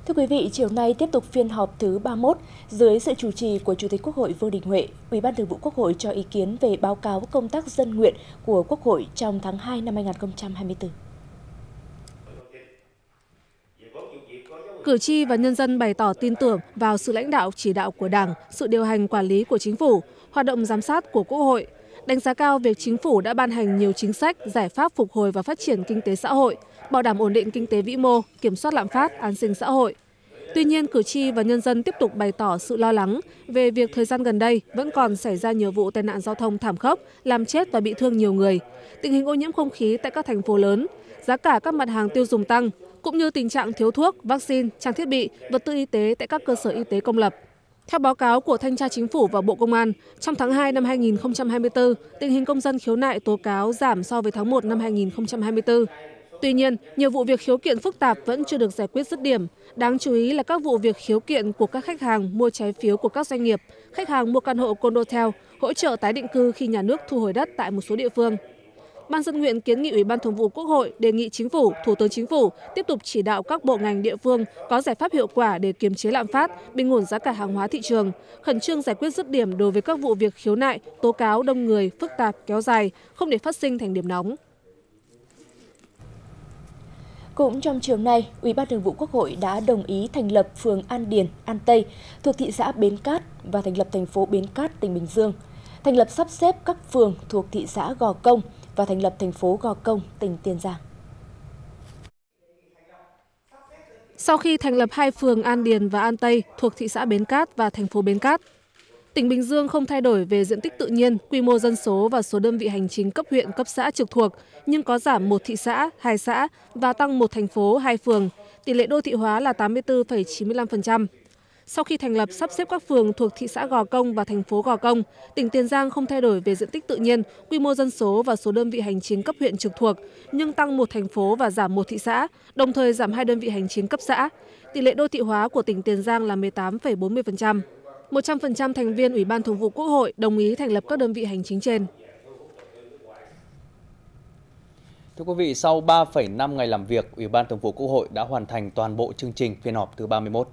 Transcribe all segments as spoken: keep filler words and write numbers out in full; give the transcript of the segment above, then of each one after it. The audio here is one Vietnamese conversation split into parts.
Thưa quý vị, chiều nay tiếp tục phiên họp thứ ba mươi mốt dưới sự chủ trì của Chủ tịch Quốc hội Vương Đình Huệ. Ủy ban Thường vụ Quốc hội cho ý kiến về báo cáo công tác dân nguyện của Quốc hội trong tháng hai năm hai nghìn không trăm hai mươi tư. Cử tri và nhân dân bày tỏ tin tưởng vào sự lãnh đạo chỉ đạo của Đảng, sự điều hành quản lý của Chính phủ, hoạt động giám sát của Quốc hội, đánh giá cao việc Chính phủ đã ban hành nhiều chính sách, giải pháp phục hồi và phát triển kinh tế xã hội, bảo đảm ổn định kinh tế vĩ mô, kiểm soát lạm phát, an sinh xã hội. Tuy nhiên, cử tri và nhân dân tiếp tục bày tỏ sự lo lắng về việc thời gian gần đây vẫn còn xảy ra nhiều vụ tai nạn giao thông thảm khốc, làm chết và bị thương nhiều người, tình hình ô nhiễm không khí tại các thành phố lớn, giá cả các mặt hàng tiêu dùng tăng, cũng như tình trạng thiếu thuốc, vaccine, trang thiết bị, vật tư y tế tại các cơ sở y tế công lập. Theo báo cáo của Thanh tra Chính phủ và Bộ Công an, trong tháng hai năm hai nghìn không trăm hai mươi tư, tình hình công dân khiếu nại tố cáo giảm so với tháng một năm hai nghìn không trăm hai mươi tư. Tuy nhiên, nhiều vụ việc khiếu kiện phức tạp vẫn chưa được giải quyết dứt điểm. Đáng chú ý là các vụ việc khiếu kiện của các khách hàng mua trái phiếu của các doanh nghiệp, khách hàng mua căn hộ condotel, hỗ trợ tái định cư khi nhà nước thu hồi đất tại một số địa phương. Ban dân nguyện kiến nghị Ủy ban Thường vụ Quốc hội đề nghị Chính phủ, Thủ tướng Chính phủ tiếp tục chỉ đạo các bộ ngành địa phương có giải pháp hiệu quả để kiềm chế lạm phát, bình ổn giá cả hàng hóa thị trường, khẩn trương giải quyết dứt điểm đối với các vụ việc khiếu nại, tố cáo đông người, phức tạp, kéo dài, không để phát sinh thành điểm nóng. Cũng trong chiều nay, Ủy ban Thường vụ Quốc hội đã đồng ý thành lập phường An Điền, An Tây thuộc thị xã Bến Cát và thành lập thành phố Bến Cát, tỉnh Bình Dương, thành lập sắp xếp các phường thuộc thị xã Gò Công và thành lập thành phố Gò Công, tỉnh Tiền Giang. Sau khi thành lập hai phường An Điền và An Tây thuộc thị xã Bến Cát và thành phố Bến Cát, tỉnh Bình Dương không thay đổi về diện tích tự nhiên, quy mô dân số và số đơn vị hành chính cấp huyện, cấp xã trực thuộc, nhưng có giảm một thị xã, hai xã và tăng một thành phố, hai phường. Tỷ lệ đô thị hóa là tám mươi tư phẩy chín mươi lăm phần trăm. Sau khi thành lập sắp xếp các phường thuộc thị xã Gò Công và thành phố Gò Công, tỉnh Tiền Giang không thay đổi về diện tích tự nhiên, quy mô dân số và số đơn vị hành chính cấp huyện trực thuộc, nhưng tăng một thành phố và giảm một thị xã, đồng thời giảm hai đơn vị hành chính cấp xã. Tỷ lệ đô thị hóa của tỉnh Tiền Giang là mười tám phẩy bốn mươi phần trăm. một trăm phần trăm thành viên Ủy ban Thường vụ Quốc hội đồng ý thành lập các đơn vị hành chính trên. Thưa quý vị, sau ba phẩy năm ngày làm việc, Ủy ban Thường vụ Quốc hội đã hoàn thành toàn bộ chương trình phiên họp thứ ba mươi mốt.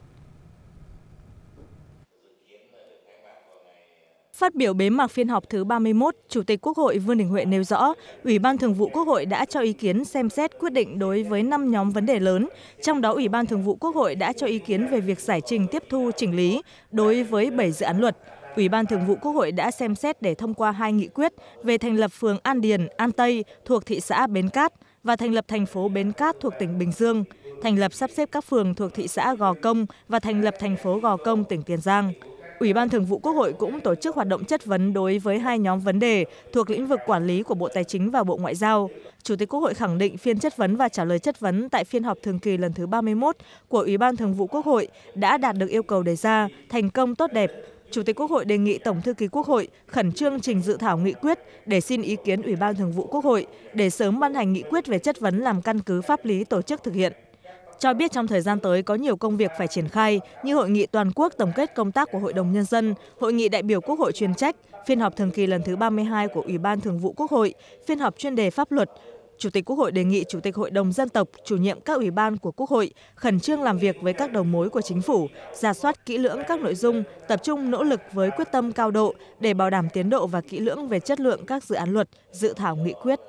Phát biểu bế mạc phiên họp thứ ba mươi mốt, Chủ tịch Quốc hội Vương Đình Huệ nêu rõ, Ủy ban Thường vụ Quốc hội đã cho ý kiến xem xét quyết định đối với năm nhóm vấn đề lớn, trong đó Ủy ban Thường vụ Quốc hội đã cho ý kiến về việc giải trình tiếp thu chỉnh lý đối với bảy dự án luật. Ủy ban Thường vụ Quốc hội đã xem xét để thông qua hai nghị quyết về thành lập phường An Điền, An Tây thuộc thị xã Bến Cát và thành lập thành phố Bến Cát thuộc tỉnh Bình Dương, thành lập sắp xếp các phường thuộc thị xã Gò Công và thành lập thành phố Gò Công, tỉnh Tiền Giang. Ủy ban Thường vụ Quốc hội cũng tổ chức hoạt động chất vấn đối với hai nhóm vấn đề thuộc lĩnh vực quản lý của Bộ Tài chính và Bộ Ngoại giao. Chủ tịch Quốc hội khẳng định phiên chất vấn và trả lời chất vấn tại phiên họp thường kỳ lần thứ ba mươi mốt của Ủy ban Thường vụ Quốc hội đã đạt được yêu cầu đề ra, thành công tốt đẹp. Chủ tịch Quốc hội đề nghị Tổng thư ký Quốc hội khẩn trương trình dự thảo nghị quyết để xin ý kiến Ủy ban Thường vụ Quốc hội để sớm ban hành nghị quyết về chất vấn làm căn cứ pháp lý tổ chức thực hiện. Cho biết trong thời gian tới có nhiều công việc phải triển khai như hội nghị toàn quốc tổng kết công tác của Hội đồng Nhân dân, hội nghị đại biểu Quốc hội chuyên trách, phiên họp thường kỳ lần thứ ba mươi hai của Ủy ban Thường vụ Quốc hội, phiên họp chuyên đề pháp luật. Chủ tịch Quốc hội đề nghị Chủ tịch Hội đồng Dân tộc, chủ nhiệm các ủy ban của Quốc hội khẩn trương làm việc với các đầu mối của Chính phủ, rà soát kỹ lưỡng các nội dung, tập trung nỗ lực với quyết tâm cao độ để bảo đảm tiến độ và kỹ lưỡng về chất lượng các dự án luật, dự thảo nghị quyết.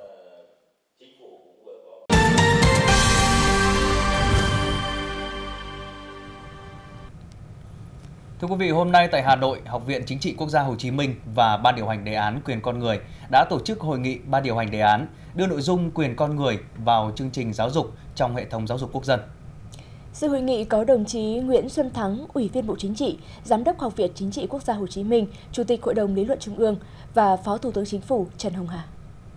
Thưa quý vị, hôm nay tại Hà Nội, Học viện Chính trị Quốc gia Hồ Chí Minh và Ban điều hành đề án quyền con người đã tổ chức hội nghị Ban điều hành đề án đưa nội dung quyền con người vào chương trình giáo dục trong hệ thống giáo dục quốc dân. Dự hội nghị có đồng chí Nguyễn Xuân Thắng, Ủy viên Bộ Chính trị, Giám đốc Học viện Chính trị Quốc gia Hồ Chí Minh, Chủ tịch Hội đồng Lý luận Trung ương và Phó Thủ tướng Chính phủ Trần Hồng Hà.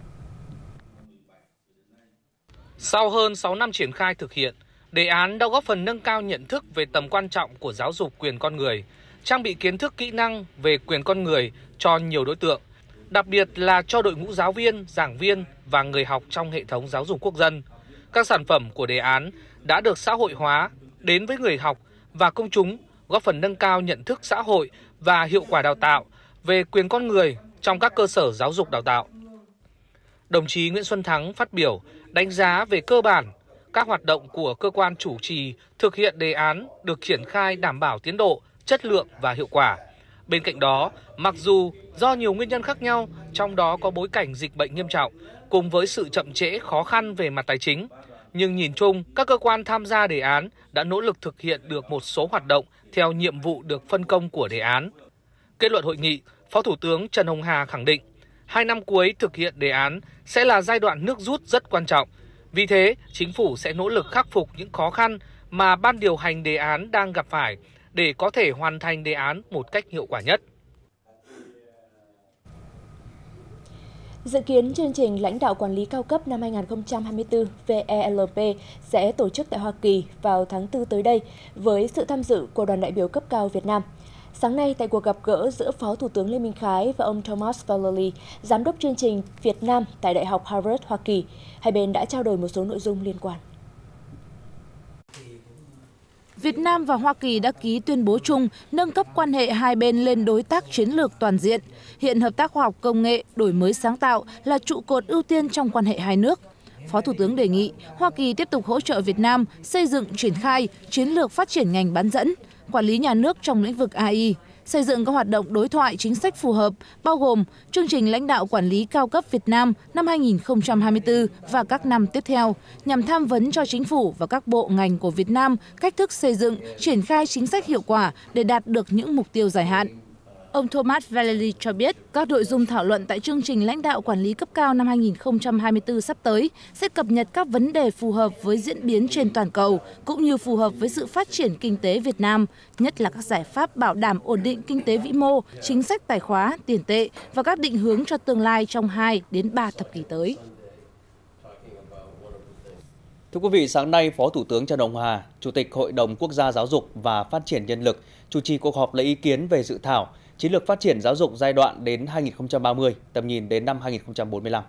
Sau hơn sáu năm triển khai thực hiện, đề án đã góp phần nâng cao nhận thức về tầm quan trọng của giáo dục quyền con người, trang bị kiến thức kỹ năng về quyền con người cho nhiều đối tượng, đặc biệt là cho đội ngũ giáo viên, giảng viên và người học trong hệ thống giáo dục quốc dân. Các sản phẩm của đề án đã được xã hội hóa đến với người học và công chúng, góp phần nâng cao nhận thức xã hội và hiệu quả đào tạo về quyền con người trong các cơ sở giáo dục đào tạo. Đồng chí Nguyễn Xuân Thắng phát biểu đánh giá về cơ bản, các hoạt động của cơ quan chủ trì thực hiện đề án được triển khai đảm bảo tiến độ, chất lượng và hiệu quả. Bên cạnh đó, mặc dù do nhiều nguyên nhân khác nhau, trong đó có bối cảnh dịch bệnh nghiêm trọng, cùng với sự chậm trễ khó khăn về mặt tài chính, nhưng nhìn chung, các cơ quan tham gia đề án đã nỗ lực thực hiện được một số hoạt động theo nhiệm vụ được phân công của đề án. Kết luận hội nghị, Phó Thủ tướng Trần Hồng Hà khẳng định, hai năm cuối thực hiện đề án sẽ là giai đoạn nước rút rất quan trọng. Vì thế, Chính phủ sẽ nỗ lực khắc phục những khó khăn mà Ban điều hành đề án đang gặp phải để có thể hoàn thành đề án một cách hiệu quả nhất. Dự kiến chương trình lãnh đạo quản lý cao cấp năm hai nghìn không trăm hai mươi tư V E L P sẽ tổ chức tại Hoa Kỳ vào tháng tư tới đây với sự tham dự của đoàn đại biểu cấp cao Việt Nam. Sáng nay, tại cuộc gặp gỡ giữa Phó Thủ tướng Lê Minh Khái và ông Thomas Vallely, Giám đốc chương trình Việt Nam tại Đại học Harvard, Hoa Kỳ, hai bên đã trao đổi một số nội dung liên quan. Việt Nam và Hoa Kỳ đã ký tuyên bố chung nâng cấp quan hệ hai bên lên đối tác chiến lược toàn diện. Hiện hợp tác khoa học công nghệ, đổi mới sáng tạo là trụ cột ưu tiên trong quan hệ hai nước. Phó Thủ tướng đề nghị Hoa Kỳ tiếp tục hỗ trợ Việt Nam xây dựng, triển khai chiến lược phát triển ngành bán dẫn, quản lý nhà nước trong lĩnh vực A I, xây dựng các hoạt động đối thoại chính sách phù hợp, bao gồm chương trình lãnh đạo quản lý cao cấp Việt Nam năm hai nghìn không trăm hai mươi tư và các năm tiếp theo, nhằm tham vấn cho chính phủ và các bộ ngành của Việt Nam cách thức xây dựng, triển khai chính sách hiệu quả để đạt được những mục tiêu dài hạn. Ông Thomas Vallely cho biết các nội dung thảo luận tại chương trình lãnh đạo quản lý cấp cao năm hai nghìn không trăm hai mươi tư sắp tới sẽ cập nhật các vấn đề phù hợp với diễn biến trên toàn cầu, cũng như phù hợp với sự phát triển kinh tế Việt Nam, nhất là các giải pháp bảo đảm ổn định kinh tế vĩ mô, chính sách tài khóa, tiền tệ và các định hướng cho tương lai trong hai đến ba thập kỷ tới. Thưa quý vị, sáng nay, Phó Thủ tướng Trần Hồng Hà, Chủ tịch Hội đồng Quốc gia Giáo dục và Phát triển Nhân lực, chủ trì cuộc họp lấy ý kiến về dự thảo Chiến lược phát triển giáo dục giai đoạn đến hai nghìn không trăm ba mươi, tầm nhìn đến năm hai nghìn không trăm bốn mươi lăm.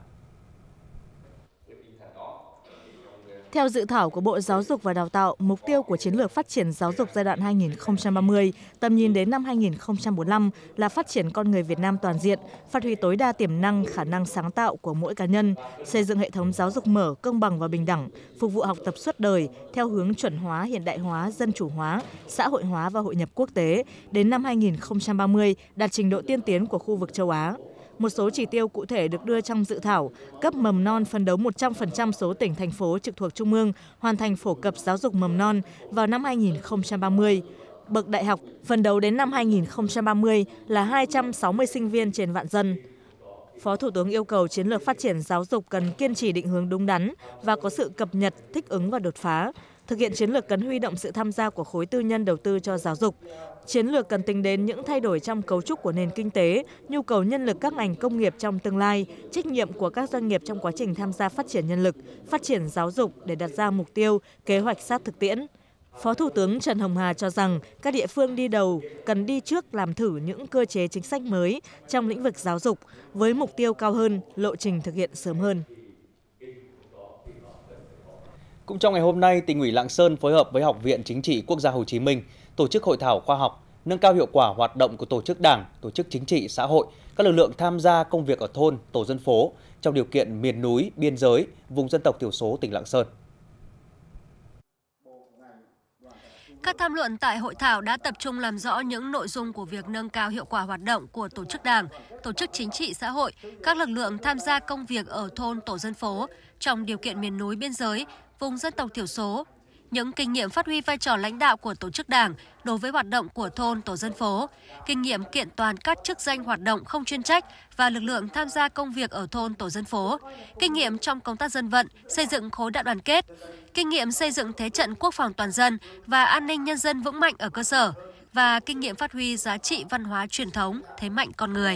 Theo dự thảo của Bộ Giáo dục và Đào tạo, mục tiêu của Chiến lược phát triển giáo dục giai đoạn hai nghìn không trăm ba mươi, tầm nhìn đến năm hai nghìn không trăm bốn mươi lăm là phát triển con người Việt Nam toàn diện, phát huy tối đa tiềm năng, khả năng sáng tạo của mỗi cá nhân, xây dựng hệ thống giáo dục mở, công bằng và bình đẳng, phục vụ học tập suốt đời theo hướng chuẩn hóa, hiện đại hóa, dân chủ hóa, xã hội hóa và hội nhập quốc tế, đến năm hai nghìn không trăm ba mươi đạt trình độ tiên tiến của khu vực châu Á. Một số chỉ tiêu cụ thể được đưa trong dự thảo: cấp mầm non phấn đấu một trăm phần trăm số tỉnh, thành phố trực thuộc Trung ương hoàn thành phổ cập giáo dục mầm non vào năm hai nghìn không trăm ba mươi. Bậc đại học phấn đấu đến năm hai nghìn không trăm ba mươi là hai trăm sáu mươi sinh viên trên vạn dân. Phó Thủ tướng yêu cầu chiến lược phát triển giáo dục cần kiên trì định hướng đúng đắn và có sự cập nhật, thích ứng và đột phá. Thực hiện chiến lược cần huy động sự tham gia của khối tư nhân đầu tư cho giáo dục. Chiến lược cần tính đến những thay đổi trong cấu trúc của nền kinh tế, nhu cầu nhân lực các ngành công nghiệp trong tương lai, trách nhiệm của các doanh nghiệp trong quá trình tham gia phát triển nhân lực, phát triển giáo dục để đặt ra mục tiêu, kế hoạch sát thực tiễn. Phó Thủ tướng Trần Hồng Hà cho rằng các địa phương đi đầu cần đi trước làm thử những cơ chế chính sách mới trong lĩnh vực giáo dục với mục tiêu cao hơn, lộ trình thực hiện sớm hơn. Cũng trong ngày hôm nay, Tỉnh ủy Lạng Sơn phối hợp với Học viện Chính trị Quốc gia Hồ Chí Minh tổ chức hội thảo khoa học nâng cao hiệu quả hoạt động của tổ chức đảng, tổ chức chính trị, xã hội, các lực lượng tham gia công việc ở thôn, tổ dân phố trong điều kiện miền núi, biên giới, vùng dân tộc thiểu số tỉnh Lạng Sơn. Các tham luận tại hội thảo đã tập trung làm rõ những nội dung của việc nâng cao hiệu quả hoạt động của tổ chức đảng, tổ chức chính trị xã hội, các lực lượng tham gia công việc ở thôn, tổ dân phố trong điều kiện miền núi, biên giới, vùng dân tộc thiểu số. Những kinh nghiệm phát huy vai trò lãnh đạo của tổ chức đảng đối với hoạt động của thôn, tổ dân phố, kinh nghiệm kiện toàn các chức danh hoạt động không chuyên trách và lực lượng tham gia công việc ở thôn, tổ dân phố, kinh nghiệm trong công tác dân vận, xây dựng khối đại đoàn kết, kinh nghiệm xây dựng thế trận quốc phòng toàn dân và an ninh nhân dân vững mạnh ở cơ sở, và kinh nghiệm phát huy giá trị văn hóa truyền thống, thế mạnh con người.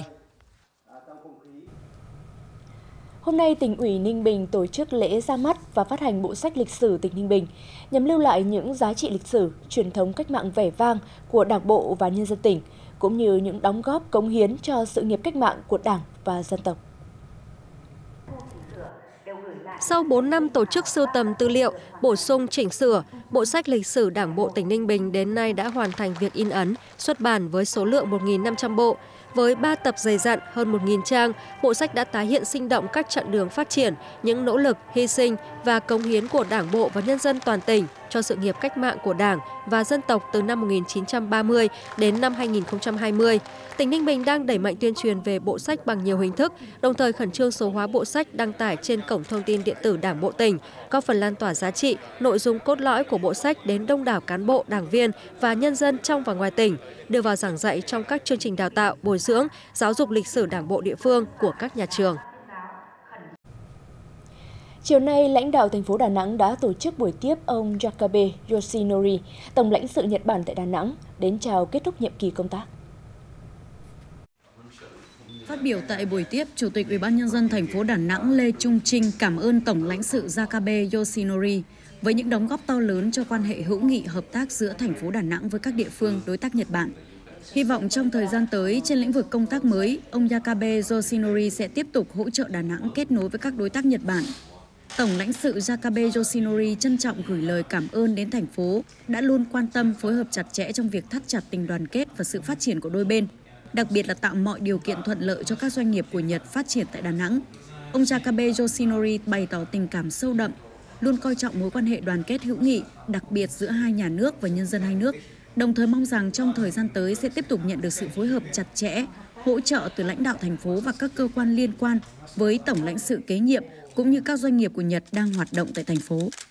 Hôm nay, tỉnh ủy Ninh Bình tổ chức lễ ra mắt và phát hành bộ sách lịch sử tỉnh Ninh Bình, nhằm lưu lại những giá trị lịch sử, truyền thống cách mạng vẻ vang của Đảng bộ và nhân dân tỉnh, cũng như những đóng góp cống hiến cho sự nghiệp cách mạng của Đảng và dân tộc. Sau bốn năm tổ chức sưu tầm tư liệu, bổ sung chỉnh sửa, bộ sách lịch sử Đảng bộ tỉnh Ninh Bình đến nay đã hoàn thành việc in ấn, xuất bản với số lượng một nghìn năm trăm bộ. Với ba tập dày dặn hơn một nghìn trang, bộ sách đã tái hiện sinh động các chặng đường phát triển, những nỗ lực, hy sinh và cống hiến của Đảng bộ và nhân dân toàn tỉnh cho sự nghiệp cách mạng của Đảng và dân tộc từ năm một nghìn chín trăm ba mươi đến năm hai nghìn không trăm hai mươi. Tỉnh Ninh Bình đang đẩy mạnh tuyên truyền về bộ sách bằng nhiều hình thức, đồng thời khẩn trương số hóa bộ sách đăng tải trên cổng thông tin điện tử Đảng bộ tỉnh, góp phần lan tỏa giá trị, nội dung cốt lõi của bộ sách đến đông đảo cán bộ, đảng viên và nhân dân trong và ngoài tỉnh, đưa vào giảng dạy trong các chương trình đào tạo, bồi dưỡng, giáo dục lịch sử Đảng bộ địa phương của các nhà trường. Chiều nay, lãnh đạo thành phố Đà Nẵng đã tổ chức buổi tiếp ông Watabe Yoshinori, Tổng lãnh sự Nhật Bản tại Đà Nẵng, đến chào kết thúc nhiệm kỳ công tác. Phát biểu tại buổi tiếp, Chủ tịch Ủy ban nhân dân thành phố Đà Nẵng Lê Trung Trinh cảm ơn Tổng lãnh sự Watabe Yoshinori với những đóng góp to lớn cho quan hệ hữu nghị hợp tác giữa thành phố Đà Nẵng với các địa phương đối tác Nhật Bản. Hy vọng trong thời gian tới, trên lĩnh vực công tác mới, ông Watabe Yoshinori sẽ tiếp tục hỗ trợ Đà Nẵng kết nối với các đối tác Nhật Bản. Tổng lãnh sự Watabe Yoshinori trân trọng gửi lời cảm ơn đến thành phố đã luôn quan tâm phối hợp chặt chẽ trong việc thắt chặt tình đoàn kết và sự phát triển của đôi bên, đặc biệt là tạo mọi điều kiện thuận lợi cho các doanh nghiệp của Nhật phát triển tại Đà Nẵng. Ông Watabe Yoshinori bày tỏ tình cảm sâu đậm, luôn coi trọng mối quan hệ đoàn kết hữu nghị, đặc biệt giữa hai nhà nước và nhân dân hai nước, đồng thời mong rằng trong thời gian tới sẽ tiếp tục nhận được sự phối hợp chặt chẽ, hỗ trợ từ lãnh đạo thành phố và các cơ quan liên quan với Tổng lãnh sự kế nhiệm cũng như các doanh nghiệp của Nhật đang hoạt động tại thành phố.